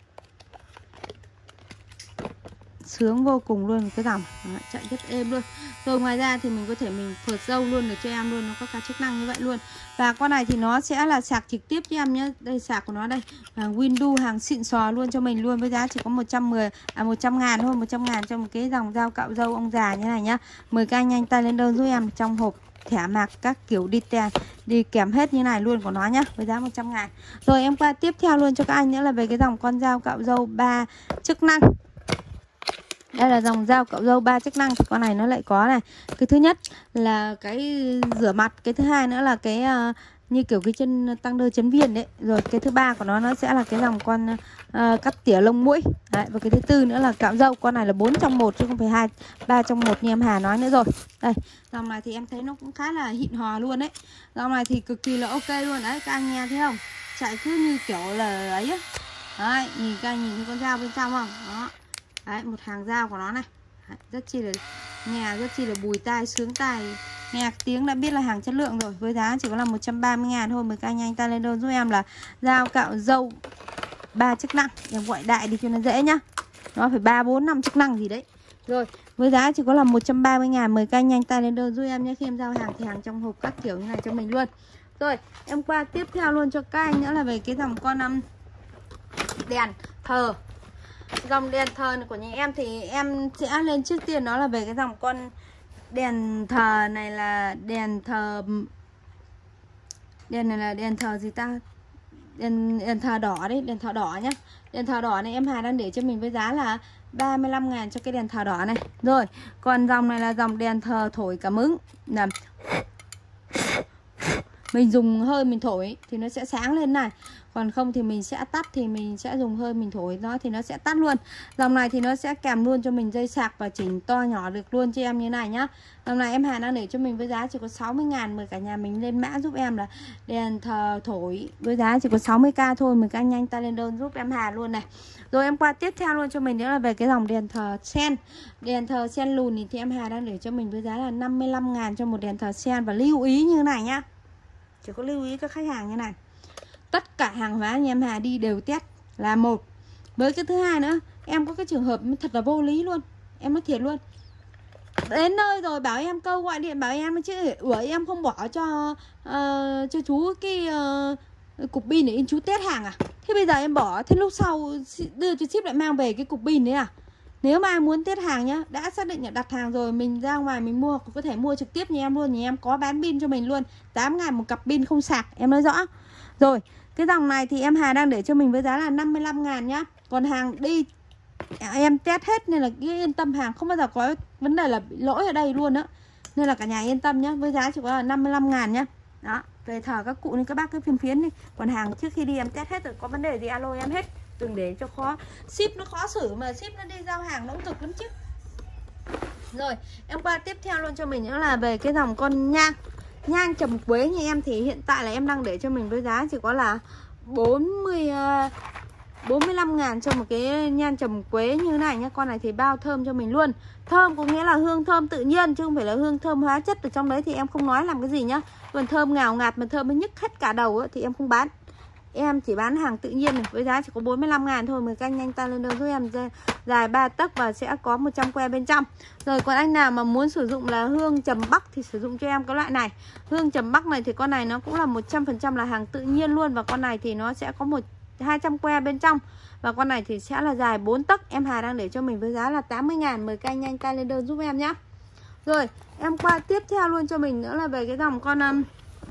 sướng vô cùng luôn cái dòng. Đó, chạy rất êm luôn. Rồi ngoài ra thì mình có thể mình phượt dâu luôn được cho em luôn, nó có cả chức năng như vậy luôn. Và con này thì nó sẽ là sạc trực tiếp cho em nhé. Đây sạc của nó đây, hàng Windows, hàng xịn sò luôn cho mình luôn, với giá chỉ có một trăm mười à một trăm ngàn thôi, một trăm ngàn cho một cái dòng dao cạo râu ông già như này nhá. Mời các anh nhanh tay lên đơn giúp em. Trong hộp thẻ mạc các kiểu đi tè, đi kèm hết như này luôn của nó nhá, với giá một trăm ngàn. Rồi em qua tiếp theo luôn cho các anh nữa là về cái dòng con dao cạo râu ba chức năng. Đây là dòng dao cạo râu ba chức năng thì con này nó lại có này. Cái thứ nhất là cái rửa mặt, cái thứ hai nữa là cái uh, như kiểu cái chân tăng đơ chấn viền đấy. Rồi cái thứ ba của nó nó sẽ là cái dòng con uh, cắt tỉa lông mũi. Đấy, và cái thứ tư nữa là cạo râu. Con này là bốn trong một chứ không phải hai ba trong một như em Hà nói nữa rồi. Đây, dòng này thì em thấy nó cũng khá là hịn hò luôn đấy. Dòng này thì cực kỳ là ok luôn đấy, các anh nghe thấy không? Chạy cứ như kiểu là ấy á. Đấy, nhìn các anh nhìn thấy con dao bên trong không? Đó. Đấy, một hàng dao của nó này. Đấy, rất chi là nghe rất chi là bùi tai, sướng tai. Nghe tiếng đã biết là hàng chất lượng rồi. Với giá chỉ có là một trăm ba mươi ngàn thôi. Mời các anh nhanh tay lên đơn giúp em là dao cạo râu ba chức năng. Em gọi đại đi cho nó dễ nhá. Nó phải ba bốn năm chức năng gì đấy. Rồi, với giá chỉ có là một trăm ba mươi ngàn. Mời các anh nhanh tay lên đơn giúp em nhé. Khi em giao hàng thì hàng trong hộp các kiểu như này cho mình luôn. Rồi, em qua tiếp theo luôn cho các anh nữa là về cái dòng con um, đèn thờ. Dòng đèn thờ này của nhà em thì em sẽ lên trước tiên đó là về cái dòng con đèn thờ này là đèn thờ đèn này là đèn thờ gì ta, đèn, đèn thờ đỏ đấy, đèn thờ đỏ nhá. Đèn thờ đỏ này em Hà đang để cho mình với giá là ba mươi lăm ngàn cho cái đèn thờ đỏ này. Rồi còn dòng này là dòng đèn thờ thổi cảm ứng là mình dùng hơi mình thổi thì nó sẽ sáng lên này, còn không thì mình sẽ tắt, thì mình sẽ dùng hơi mình thổi nó thì nó sẽ tắt luôn. Dòng này thì nó sẽ kèm luôn cho mình dây sạc và chỉnh to nhỏ được luôn cho em như này nhá. Dòng này em Hà đang để cho mình với giá chỉ có sáu mươi ngàn. Mời cả nhà mình lên mã giúp em là đèn thờ thổi với giá chỉ có sáu mươi k thôi. Mời các anh nhanh tay lên đơn giúp em Hà luôn này. Rồi em qua tiếp theo luôn cho mình nữa là về cái dòng đèn thờ sen. Đèn thờ sen lùn thì em Hà đang để cho mình với giá là năm mươi lăm ngàn cho một đèn thờ sen. Và lưu ý như này nhá, chỉ có lưu ý các khách hàng như này, tất cả hàng hóa nhà em Hà đi đều test là một. Với cái thứ hai nữa, em có cái trường hợp thật là vô lý luôn, em nói thiệt luôn. Đến nơi rồi bảo em câu gọi điện bảo em chứ ủa em không bỏ cho uh, cho chú cái uh, cục pin để chú test hàng à? Thế bây giờ em bỏ, thế lúc sau đưa cho ship lại mang về cái cục pin đấy à? Nếu mà ai muốn test hàng nhá, đã xác định là đặt hàng rồi, mình ra ngoài mình mua, có thể mua trực tiếp nhà em luôn. Nhà em có bán pin cho mình luôn, tám ngàn một cặp pin không sạc, em nói rõ. Rồi, cái dòng này thì em Hà đang để cho mình với giá là năm mươi lăm ngàn nhá. Còn hàng đi em test hết nên là yên tâm, hàng không bao giờ có vấn đề là bị lỗi ở đây luôn á. Nên là cả nhà yên tâm nhá, với giá chỉ có là năm mươi lăm ngàn nhá. Đó, về thờ các cụ nên các bác cứ phiên phiến đi. Còn hàng trước khi đi em test hết rồi, có vấn đề gì alo em hết. Đừng để cho khó, ship nó khó xử mà ship nó đi giao hàng nó cũng cực lắm chứ. Rồi em qua tiếp theo luôn cho mình nữa là về cái dòng con nhang. Nhang trầm quế như em thì hiện tại là em đang để cho mình với giá chỉ có là bốn mươi, bốn mươi lăm ngàn cho một cái nhang trầm quế như này nhá. Con này thì bao thơm cho mình luôn. Thơm có nghĩa là hương thơm tự nhiên chứ không phải là hương thơm hóa chất ở trong đấy, thì em không nói làm cái gì nhá. Còn thơm ngào ngạt mà thơm mới nhức hết cả đầu ấy, thì em không bán. Em chỉ bán hàng tự nhiên này, với giá chỉ có bốn mươi lăm ngàn thôi. Mời các anh nhanh tay lên đơn giúp em, dài ba tấc và sẽ có một trăm que bên trong. Rồi còn anh nào mà muốn sử dụng là hương trầm bắc thì sử dụng cho em cái loại này. Hương trầm bắc này thì con này nó cũng là một trăm phần trăm là hàng tự nhiên luôn. Và con này thì nó sẽ có một hai trăm que bên trong. Và con này thì sẽ là dài bốn tấc. Em Hà đang để cho mình với giá là tám mươi ngàn. Mời các anh nhanh tay lên đơn giúp em nhé. Rồi em qua tiếp theo luôn cho mình nữa là về cái dòng con um,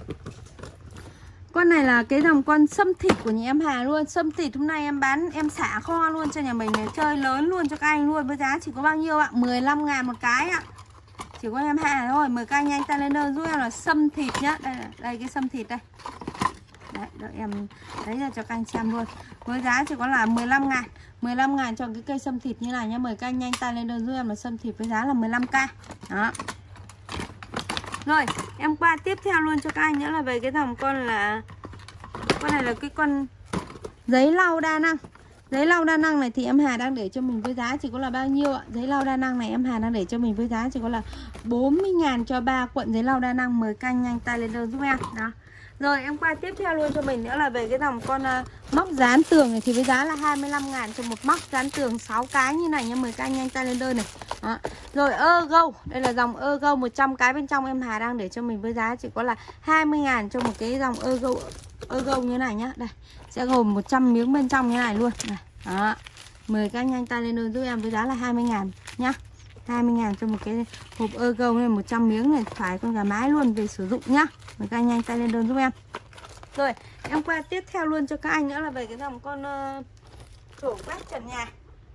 con này là cái dòng con sâm thịt của nhà em Hà luôn. Sâm thịt hôm nay em bán, em xả kho luôn cho nhà mình này, chơi lớn luôn cho các anh luôn. Với giá chỉ có bao nhiêu ạ? mười lăm ngàn một cái ạ. Chỉ có em Hà thôi. Mời các anh nhanh tay lên đơn giúp em là sâm thịt nhá. Đây là, đây cái sâm thịt đây. Đấy, đợi em lấy ra cho các anh xem luôn. Với giá chỉ có là mười lăm ngàn. mười lăm ngàn cho cái cây sâm thịt như này nhá. Mời các anh nhanh tay lên đơn giúp em là sâm thịt với giá là mười lăm k. Đó. Rồi em qua tiếp theo luôn cho các anh nữa là về cái dòng con là con này là cái con giấy lau đa năng. Giấy lau đa năng này thì em Hà đang để cho mình với giá chỉ có là bao nhiêu ạ? Giấy lau đa năng này em Hà đang để cho mình với giá chỉ có là bốn mươi ngàn cho ba cuộn giấy lau đa năng. Mời các anh nhanh tay lên đơn giúp em. Đó. Rồi em qua tiếp theo luôn cho mình nữa là về cái dòng con uh, móc dán tường này thì với giá là hai mươi lăm ngàn cho một móc dán tường sáu cái như này nha. Mời các anh nhanh tay lên đơn này. Đó. Rồi Ergo, đây là dòng Ergo một trăm cái bên trong, em Hà đang để cho mình với giá chỉ có là hai mươi ngàn cho một cái dòng Ergo Ergo như này nhá. Đây, sẽ gồm một trăm miếng bên trong như này luôn này. Đó. Mời các anh nhanh tay lên đơn giúp em với giá là hai mươi ngàn nhá. hai mươi ngàn cho một cái hộp Ergo này, một trăm miếng này, phải con gà mái luôn về sử dụng nhá. Mời các anh nhanh tay lên đơn giúp em. Rồi em qua tiếp theo luôn cho các anh nữa là về cái dòng con uh, chổi quét trần nhà.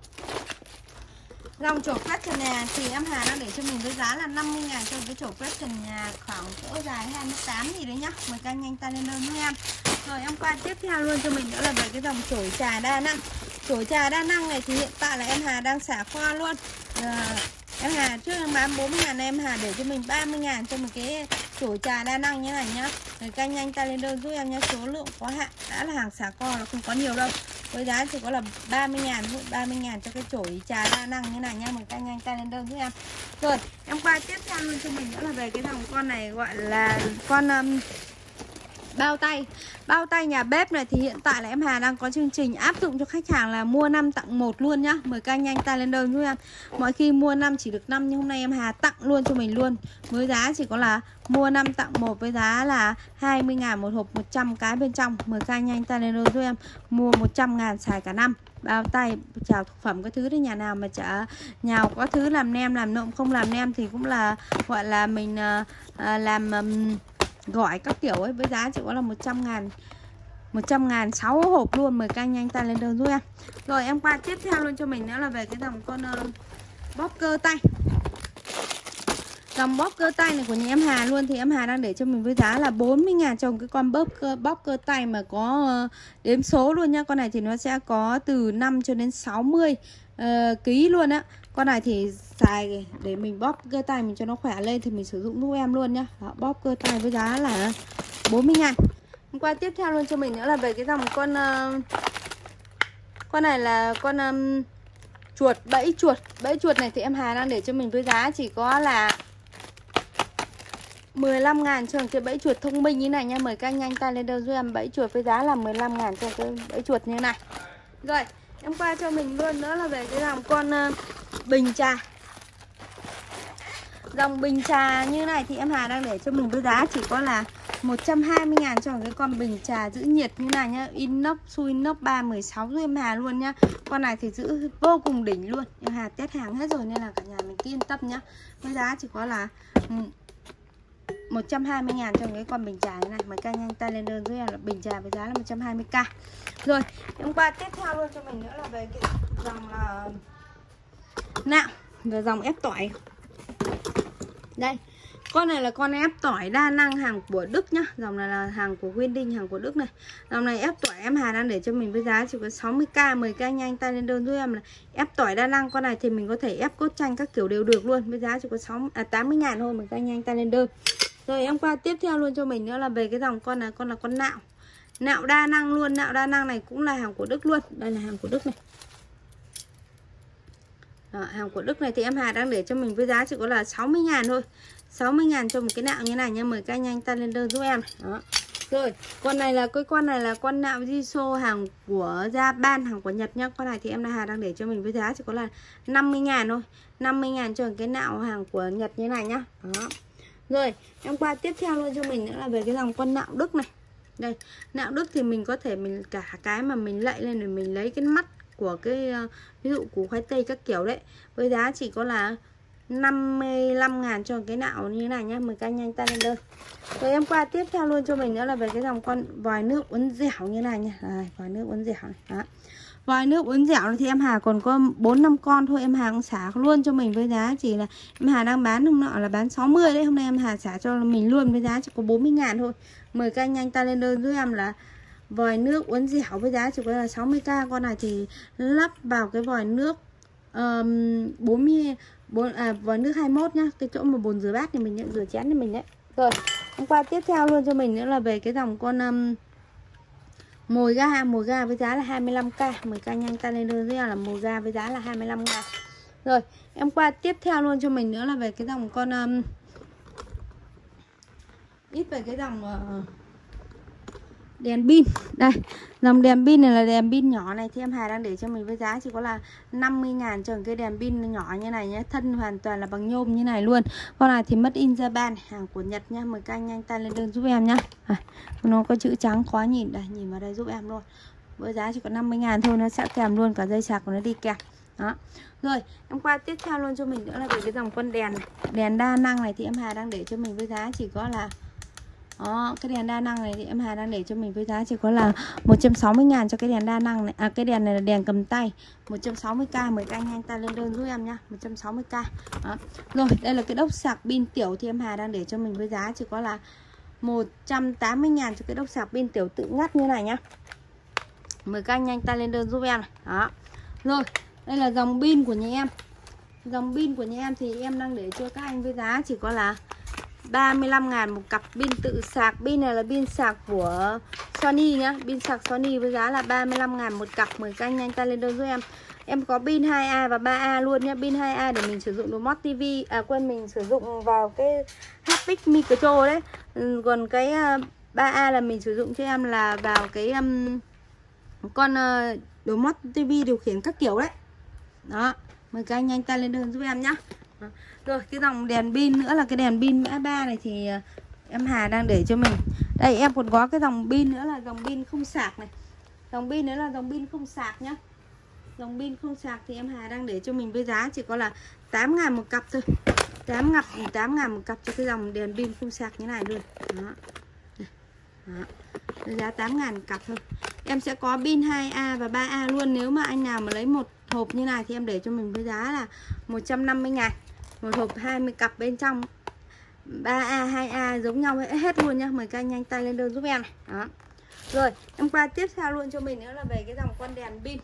Dòng chổi quét trần nhà thì em Hà đang để cho mình với giá là năm mươi ngàn cho cái chổi quét trần nhà khoảng cỡ dài hai mươi tám gì đấy nhá. Mời các anh nhanh tay lên đơn giúp em. Rồi em qua tiếp theo luôn cho mình nữa là về cái dòng chổi trà đa năng. Chổi trà đa năng này thì hiện tại là em Hà đang xả kho luôn. À, em Hà trước em bán bốn mươi ngàn, em Hà để cho mình ba mươi ngàn cho một cái chổi trà đa năng như này nhá. Rồi các anh nhanh tay lên đơn giúp em nhá. Số lượng có hạn, đã là hàng xả kho, nó không có nhiều đâu. Với giá chỉ có là ba mươi ngàn, ba mươi ngàn cho cái chổi trà đa năng như này nha. Mời các anh nhanh tay lên đơn giúp em. Rồi em qua tiếp theo luôn cho mình nữa là về cái dòng con này gọi là con um, bao tay. Bao tay nhà bếp này thì hiện tại là em Hà đang có chương trình áp dụng cho khách hàng là mua năm tặng một luôn nhá. Mời các anh nhanh tay lên đơn giúp em. Mọi khi mua năm chỉ được năm, nhưng hôm nay em Hà tặng luôn cho mình luôn. Với giá chỉ có là mua năm tặng một với giá là hai mươi ngàn một hộp, một trăm cái bên trong. Mời các anh nhanh tay lên đơn giúp em. Mua một trăm ngàn xài cả năm. bao tay, chào thực phẩm các thứ đấy. Nhà nào mà chả nhào có thứ làm nem, làm nộm, không làm nem thì cũng là gọi là mình uh, uh, làm um, gọi các kiểu ấy, với giá chỉ có là một trăm ngàn, một trăm ngàn sáu hộp luôn. Mời các anh nhanh tay lên đơn giúp em. Rồi em qua tiếp theo luôn cho mình nữa là về cái dòng con uh, bóp cơ tay. Dòng bóp cơ tay này của nhà em Hà luôn thì em Hà đang để cho mình với giá là bốn mươi ngàn cho cái con bóp cơ, bóp cơ tay mà có uh, đếm số luôn nhá. Con này thì nó sẽ có từ năm cho đến sáu mươi uh, ký luôn á. Con này thì xài để mình bóp cơ tay mình cho nó khỏe lên thì mình sử dụng giúp em luôn nhá. Đó, bóp cơ tay với giá là bốn mươi ngàn. Qua tiếp theo luôn cho mình nữa là về cái dòng con uh, con này là con um, chuột, bẫy chuột. Bẫy chuột này thì em Hà đang để cho mình với giá chỉ có là mười lăm ngàn cho cái bẫy chuột thông minh như này nha. Mời các anh nhanh tay lên đơn giúp em. Bẫy chuột với giá là mười lăm ngàn cho cái bẫy chuột như này. Rồi em qua cho mình luôn nữa là về cái dòng con uh, bình trà. Dòng bình trà như này thì em Hà đang để cho mình với giá chỉ có là một trăm hai mươi ngàn cho cái con bình trà giữ nhiệt như này nhá. Inox, su inox ba mười sáu giúp em Hà luôn nhá. Con này thì giữ vô cùng đỉnh luôn. Em Hà test hàng hết rồi nên là cả nhà mình cứ yên tâm nhá. Với giá chỉ có là một trăm hai mươi ngàn cho cái con bình trà như này. Mấy ca nhanh tay lên đơn giúp em là bình trà với giá là một trăm hai mươi k. Rồi em qua tiếp theo luôn cho mình nữa là về cái dòng là nạo, rồi dòng ép tỏi. Đây, con này là con ép tỏi đa năng hàng của Đức nhá. Dòng này là hàng của Winding, hàng của Đức này. Dòng này ép tỏi em Hà đang để cho mình với giá chỉ có sáu mươi k. Mời các anh nhanh tay lên đơn giúp em là ép tỏi đa năng. Con này thì mình có thể ép cốt chanh các kiểu đều được luôn. Với giá chỉ có sáu, à, tám mươi ngàn thôi. Mời các anh nhanh tay lên đơn. Rồi em qua tiếp theo luôn cho mình nữa là về cái dòng con này, con là con nạo. Nạo đa năng luôn. Nạo đa năng này cũng là hàng của Đức luôn. Đây là hàng của Đức này. Đó, hàng của Đức này thì em Hà đang để cho mình với giá chỉ có là sáu mươi ngàn thôi. sáu mươi ngàn cho một cái nạo như này nha. Mời các anh nhanh tay lên đơn giúp em. Đó. Rồi, con này là cái con này là con nạo Jisoo hàng của Japan, hàng của Nhật nhá. Con này thì em Hà đang để cho mình với giá chỉ có là năm mươi ngàn thôi. năm mươi ngàn cho cái nạo hàng của Nhật như này nhá. Đó. Rồi, em qua tiếp theo luôn cho mình nữa là về cái dòng con nạo Đức này. Đây, nạo Đức thì mình có thể mình cả cái mà mình lạy lên rồi mình lấy cái mắt của cái uh, ví dụ củ khoai tây các kiểu đấy. Với giá chỉ có là năm mươi lăm ngàn cho cái nạo như thế này nhá. Mời các anh nhanh tay lên đơn. Rồi em qua tiếp theo luôn cho mình nữa là về cái dòng con vòi nước uốn dẻo như này nha. Đây, vòi nước uốn dẻo này. Đó. Vòi nước uốn dẻo này thì em Hà còn có bốn năm con thôi. Em Hà cũng xả luôn cho mình với giá chỉ là em Hà đang bán hôm nọ là bán sáu mươi đấy. Hôm nay em Hà xả cho mình luôn với giá chỉ có bốn mươi ngàn thôi. Mời các anh nhanh tay lên đơn giúp em là vòi nước uốn dẻo với giá chỉ có là sáu mươi k. Con này thì lắp vào cái vòi nước um, bốn mươi bốn, à, vòi nước hai mươi mốt nhá. Cái chỗ mà bồn rửa bát thì mình nhận rửa chén cho mình đấy. Rồi hôm qua tiếp theo luôn cho mình nữa là về cái dòng con um, mồi ga. Mồi ga với giá là hai mươi lăm k. Mời các anh nhanh tay lên đơn là mồi ga với giá là hai mươi lăm ngàn. Rồi em qua tiếp theo luôn cho mình nữa là về cái dòng con um, ít về cái dòng uh, đèn pin. Đây, dòng đèn pin này là đèn pin nhỏ này thì em Hà đang để cho mình với giá chỉ có là năm mươi ngàn cho cái đèn pin nhỏ như này nhé. Thân hoàn toàn là bằng nhôm như này luôn. Con này thì made in Japan, hàng của Nhật nha. Mời các anh nhanh tay lên đơn giúp em nhá. À, nó có chữ trắng khó nhìn. Đây, nhìn vào đây giúp em luôn. Với giá chỉ có năm mươi ngàn thôi. Nó sẽ kèm luôn cả dây sạc của nó đi kèm. Đó. Rồi, em qua tiếp theo luôn cho mình nữa là về cái dòng con đèn này. Đèn đa năng này thì em Hà đang để cho mình với giá chỉ có là đó, cái đèn đa năng này thì em Hà đang để cho mình với giá chỉ có là một trăm sáu mươi ngàn cho cái đèn đa năng này. À, cái đèn này là đèn cầm tay một trăm sáu mươi k. Mời các anh nhanh tay lên đơn giúp em nhá. một trăm sáu mươi k. Đó. Rồi, đây là cái đốc sạc pin tiểu thì em Hà đang để cho mình với giá chỉ có là một trăm tám mươi ngàn cho cái đốc sạc pin tiểu tự ngắt như này nhá. Mời các anh nhanh tay lên đơn giúp em này. Đó. Rồi, đây là dòng pin của nhà em. Dòng pin của nhà em thì em đang để cho các anh với giá chỉ có là ba mươi lăm ngàn một cặp pin tự sạc. Pin này là pin sạc của Sony nhá. Pin sạc Sony với giá là ba mươi lăm ngàn một cặp. Mời các anh nhanh tay lên đơn giúp em. Em có pin hai A và ba A luôn nhá. Pin hai A để mình sử dụng remote ti vi. À quên, mình sử dụng vào cái Haptic Micro đấy. Còn cái ba A là mình sử dụng cho em là vào cái um, con uh, remote ti vi điều khiển các kiểu đấy. Đó. Mời các anh nhanh tay lên đơn giúp em nhá. Đó. Rồi cái dòng đèn pin nữa là cái đèn pin mã ba này thì em Hà đang để cho mình. Đây em còn có cái dòng pin nữa là dòng pin không sạc này. Dòng pin nữa là dòng pin không sạc nhá. Dòng pin không sạc thì em Hà đang để cho mình với giá chỉ có là tám ngàn một cặp thôi. tám ngàn tám ngàn một cặp cho cái dòng đèn pin không sạc như này luôn. Đó. Đó. Giá tám ngàn cặp thôi. Em sẽ có pin hai A và ba A luôn. Nếu mà anh nào mà lấy một hộp như này thì em để cho mình với giá là một trăm năm mươi ngàn. Một hộp hai mươi cặp bên trong ba A, hai A giống nhau hết luôn nhá. Mời các anh nhanh tay lên đơn giúp em này. Đó. Rồi, em qua tiếp theo luôn cho mình nữa là về cái dòng con đèn pin.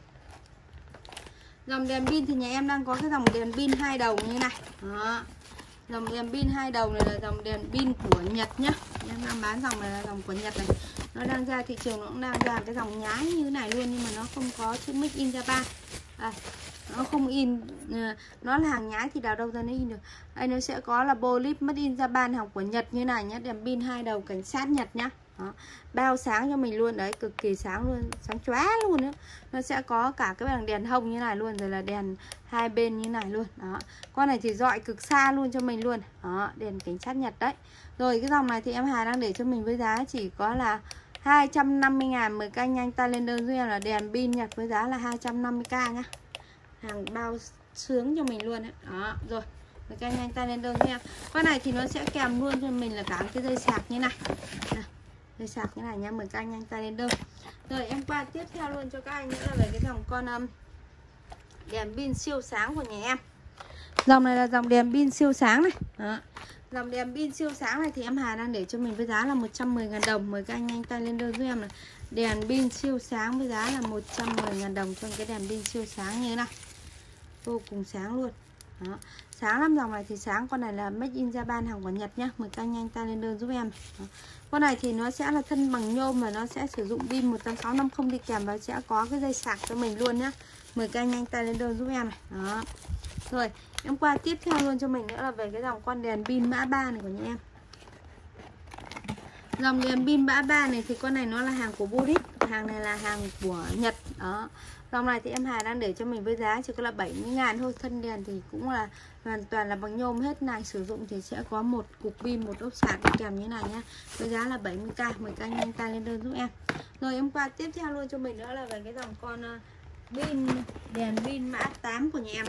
Dòng đèn pin thì nhà em đang có cái dòng đèn pin hai đầu như này. Đó. Dòng đèn pin hai đầu này là dòng đèn pin của Nhật nhá. Em đang bán dòng này là dòng của Nhật này. Nó đang ra thị trường, nó cũng đang ra cái dòng nhái như thế này luôn, nhưng mà nó không có chữ Made in Japan. À, nó không in, nó là hàng nhái thì đào đâu ra nó in được. Đây nó sẽ có là bolip Made in Japan, học của Nhật như này nhá, đèn pin hai đầu cảnh sát Nhật nhá. Đó. Bao sáng cho mình luôn đấy, cực kỳ sáng luôn, sáng chóa luôn nữa. Nó sẽ có cả cái bảng đèn hông như này luôn, rồi là đèn hai bên như này luôn. Đó. Con này thì dọi cực xa luôn cho mình luôn. Đó, đèn cảnh sát Nhật đấy. Rồi cái dòng này thì em Hà đang để cho mình với giá chỉ có là hai trăm năm mươi ngàn. Mời các anh nhanh tay lên đơn giúp em là đèn pin Nhật với giá là hai trăm năm mươi k nhá. Hàng bao sướng cho mình luôn đấy. Đó, rồi. Mời các anh nhanh tay lên đơn giúp em. Con này thì nó sẽ kèm luôn cho mình là cả cái dây sạc như này. Này. Dây sạc như này nha, mời các anh nhanh tay lên đơn. Rồi em qua tiếp theo luôn cho các anh nữa là về cái dòng con um, đèn pin siêu sáng của nhà em. Dòng này là dòng đèn pin siêu sáng này. Đó. Dòng đèn pin siêu sáng này thì em Hà đang để cho mình với giá là một trăm mười ngàn đồng. Mời các anh nhanh tay lên đơn giúp em là đèn pin siêu sáng với giá là một trăm mười ngàn đồng cho cái đèn pin siêu sáng như thế này. Vô cùng sáng luôn. Đó. Sáng lắm, dòng này thì sáng. Con này là Made in Japan, hàng của Nhật nhá. Mời các anh nhanh tay lên đơn giúp em. Đó. Con này thì nó sẽ là thân bằng nhôm và nó sẽ sử dụng pin một tám sáu năm không đi kèm và sẽ có cái dây sạc cho mình luôn nhá. Mời các anh nhanh tay lên đơn giúp em này. Đó. Rồi, em qua tiếp theo luôn cho mình nữa là về cái dòng con đèn pin mã ba này của nhà em. Dòng đèn pin mã ba này thì con này nó là hàng của Burit, hàng này là hàng của Nhật. Đó. Dòng này thì em Hà đang để cho mình với giá chỉ có là bảy mươi ngàn thôi. Thân đèn thì cũng là hoàn toàn là bằng nhôm hết này. Sử dụng thì sẽ có một cục pin, một ốp sạc đi kèm như này nhá. Với giá là bảy mươi k. Mời các anh nhanh tay lên đơn giúp em. Rồi em qua tiếp theo luôn cho mình nữa là về cái dòng con pin đèn pin mã tám của nhà em.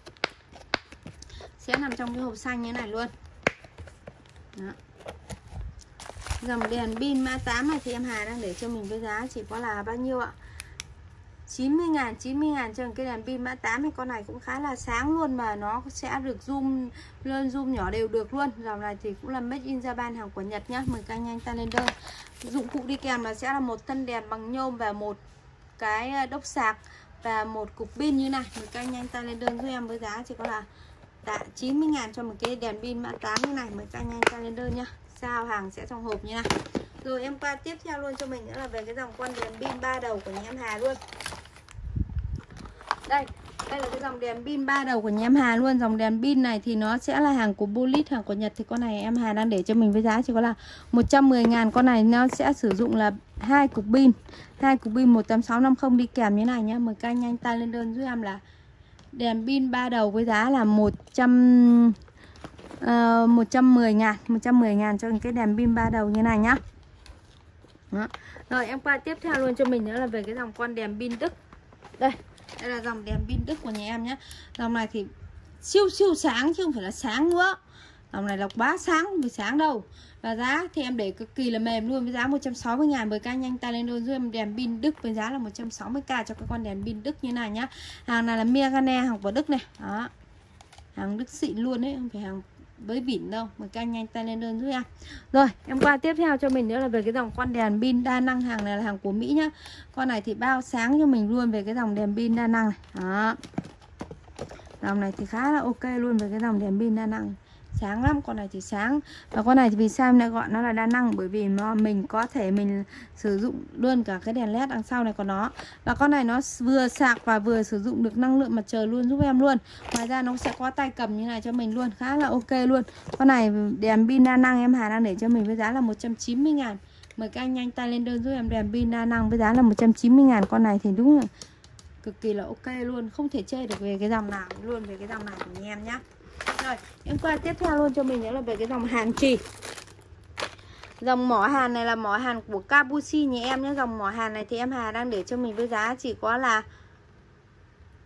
Sẽ nằm trong cái hộp xanh như này luôn. Đó. Dòng đèn pin mã tám này thì em Hà đang để cho mình với giá chỉ có là bao nhiêu ạ? chín mươi ngàn, chín mươi ngàn cho cái đèn pin mã tám này. Con này cũng khá là sáng luôn mà nó sẽ được zoom lên, zoom nhỏ đều được luôn. Dòng này thì cũng là Made in Japan, hàng của Nhật nhá. Mời các anh nhanh tay lên đơn. Dụng cụ đi kèm là sẽ là một thân đèn bằng nhôm và một cái đốc sạc và một cục pin như này. Mời các anh nhanh tay lên đơn giúp em với giá chỉ có là chín mươi ngàn cho một cái đèn pin mã tám như này. Mời các anh nhanh tay lên đơn nhá. Sao hàng sẽ trong hộp như này. Rồi em qua tiếp theo luôn cho mình nữa là về cái dòng con đèn pin ba đầu của nhà em Hà luôn. Đây, đây là cái dòng đèn pin ba đầu của nhà em Hà luôn. Dòng đèn pin này thì nó sẽ là hàng của Bulit, hàng của Nhật. Thì con này em Hà đang để cho mình với giá chỉ có là một trăm mười ngàn. Con này nó sẽ sử dụng là hai cục pin, hai cục pin một tám sáu năm không đi kèm như này nhá. Mời các anh nhanh tay lên đơn giúp em là đèn pin ba đầu với giá là một trăm uh, một trăm mười ngàn, một trăm mười ngàn cho cái đèn pin ba đầu như này nhá. Đó. Rồi em qua tiếp theo luôn cho mình nữa là về cái dòng con đèn pin Đức. Đây, đây là dòng đèn pin Đức của nhà em nhé. Dòng này thì siêu siêu sáng chứ không phải là sáng nữa. Dòng này là quá sáng, không phải sáng đâu. Và giá thì em để cực kỳ là mềm luôn với giá một trăm sáu mươi ngàn. Với các anh nhanh tay lên đơn giúp em đèn pin Đức với giá là một trăm sáu mươi k cho cái con đèn pin Đức như này nhá. Hàng này là Megane, hàng của Đức này. Đó. Hàng Đức xịn luôn đấy, không phải hàng với vỉn đâu. Mời các anh nhanh tay lên đơn giúp em. Rồi em qua tiếp theo cho mình nữa là về cái dòng con đèn pin đa năng. Hàng này là hàng của Mỹ nhá. Con này thì bao sáng cho mình luôn về cái dòng đèn pin đa năng này. Đó. Dòng này thì khá là ok luôn về cái dòng đèn pin đa năng. Sáng lắm, con này thì sáng. Và con này thì vì sao em lại gọi nó là đa năng? Bởi vì nó mình có thể mình sử dụng luôn cả cái đèn led đằng sau này của nó. Và con này nó vừa sạc và vừa sử dụng được năng lượng mặt trời luôn giúp em luôn. Ngoài ra nó sẽ có tay cầm như này cho mình luôn, khá là ok luôn. Con này đèn pin đa năng em Hà đang để cho mình với giá là một trăm chín mươi ngàn. Mời các anh nhanh tay lên đơn giúp em đèn pin đa năng với giá là một trăm chín mươi ngàn. Con này thì đúng là cực kỳ là ok luôn, không thể chê được về cái dòng nào luôn, về cái dòng này của nhà em nhá. Rồi, em qua tiếp theo luôn cho mình nữa là về cái dòng hàn chì. Dòng mỏ hàn này là mỏ hàn của Kabushi nhà em nhé. Dòng mỏ hàn này thì em Hà đang để cho mình với giá chỉ có là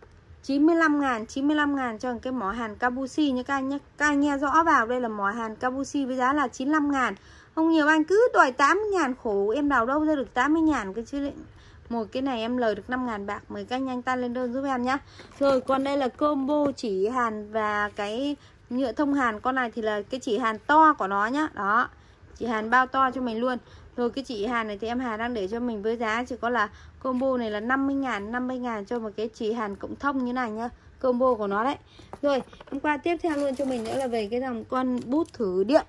chín mươi lăm ngàn, chín mươi lăm ngàn cho cái mỏ hàn Kabushi nhé các anh nhé. Các anh nghe rõ vào, đây là mỏ hàn Kabushi với giá là chín mươi lăm ngàn. Không nhiều anh cứ đòi tám mươi ngàn, khổ em đào đâu ra được tám mươi ngàn cơ chứ. Một cái này em lời được năm ngàn bạc. Mời các anh nhanh tay lên đơn giúp em nhá. Rồi còn đây là combo chỉ hàn và cái nhựa thông hàn. Con này thì là cái chỉ hàn to của nó nhá. Đó, chỉ hàn bao to cho mình luôn. Rồi cái chỉ hàn này thì em Hà đang để cho mình với giá chỉ có là combo này là năm mươi ngàn, năm mươi ngàn cho một cái chỉ hàn cộng thông như này nhá. Combo của nó đấy. Rồi hôm qua tiếp theo luôn cho mình nữa là về cái dòng con bút thử điện.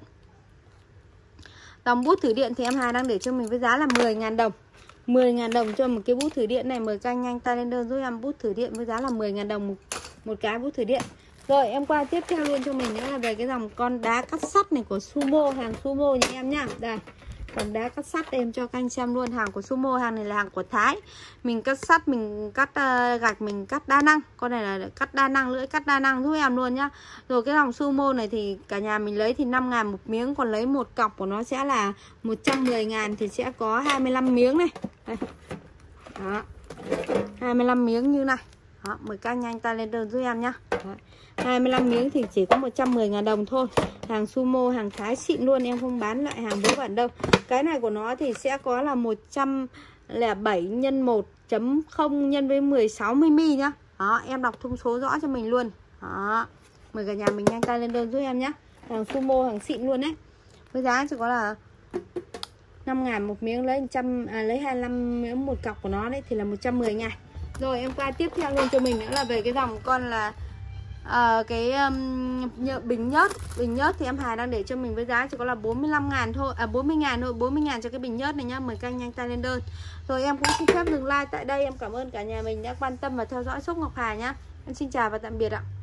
Dòng bút thử điện thì em Hà đang để cho mình với giá là mười ngàn đồng. mười ngàn đồng cho một cái bút thử điện này. Mời các anh nhanh tay lên đơn giúp em bút thử điện với giá là mười ngàn đồng một, một cái bút thử điện. Rồi em qua tiếp theo luôn cho mình nữa là về cái dòng con đá cắt sắt này của Sumo, hàng Sumo nha em nhá. Đây, còn đá cắt sắt em cho các anh xem luôn, hàng của Sumo, hàng này là hàng của Thái. Mình cắt sắt, mình cắt uh, gạch, mình cắt đa năng. Con này là cắt đa năng, lưỡi cắt đa năng giúp em luôn nhá. Rồi cái dòng Sumo này thì cả nhà mình lấy thì năm ngàn một miếng, còn lấy một cọc của nó sẽ là một trăm mười ngàn thì sẽ có hai mươi lăm miếng này. Đây. Đó. hai mươi lăm miếng như này. Đó, mời các anh nhanh tay lên đơn giúp em nhá. Đó. hai mươi lăm miếng thì chỉ có một trăm mười ngàn đồng thôi. Hàng Sumo, hàng Thái xịn luôn, em không bán lại hàng vớ vẩn đâu. Cái này của nó thì sẽ có là một trăm lẻ bảy nhân một chấm không nhân với mười sáu mi li nhá. Đó, em đọc thông số rõ cho mình luôn. Đó. Mời cả nhà mình nhanh tay lên đơn giúp em nhá. Hàng Sumo, hàng xịn luôn đấy. Với giá chỉ có là năm ngàn một miếng, lấy một trăm à, lấy hai mươi lăm miếng một cọc của nó đấy thì là một trăm mười ngàn. Rồi em qua tiếp theo luôn cho mình nữa là về cái dòng con là à, cái um, nhựa bình nhớt. Bình nhớt thì em Hà đang để cho mình với giá chỉ có là bốn mươi lăm ngàn thôi, à bốn mươi ngàn thôi, bốn mươi ngàn cho cái bình nhớt này nhá. Mời các anh nhanh tay lên đơn. Rồi em cũng xin phép dừng like tại đây. Em cảm ơn cả nhà mình đã quan tâm và theo dõi shop Ngọc Hà nhá. Em xin chào và tạm biệt ạ.